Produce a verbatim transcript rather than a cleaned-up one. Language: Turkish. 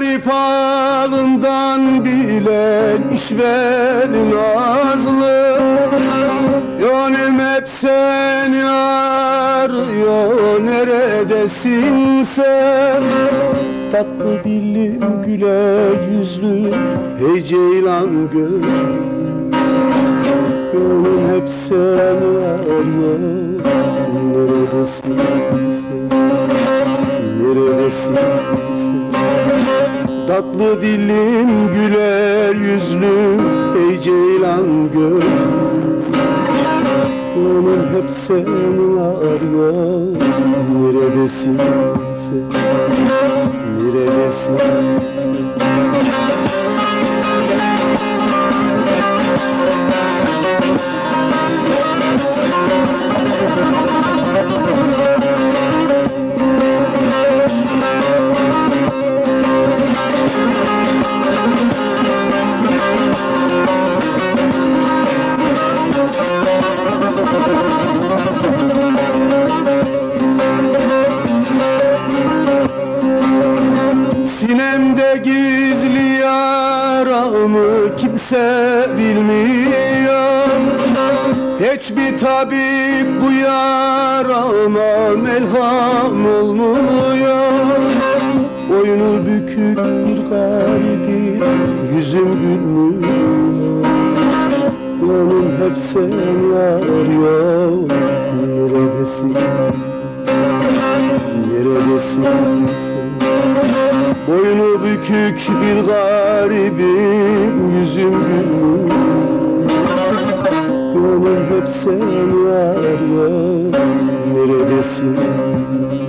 garip halından bilen işver nazlı, gönlüm hep seni arıyor, neredesin sen? Tatlı dilim, güler yüzlü, hey ceylan gözlüm, gönlüm hep seni arıyor, neredesin sen? Neredesin sen? Tatlı dilim, güler yüzlü, ey ceylan gönlüm, gönlüm hep seni arıyor. Neredesin sen? Neredesin sen? Sinemde gizli yaramı kimse bilmiyor, hiçbir tabip bu yarama melham olmuyor. Boynu bükük bir garibi, yüzüm gülmüyor, gönlüm hep seni arıyor. Neredesin sen? Neredesin sen? Boynu bükük bir garibim, yüzüm gülmüyor, gönlüm hep seni arıyor. Neredesin?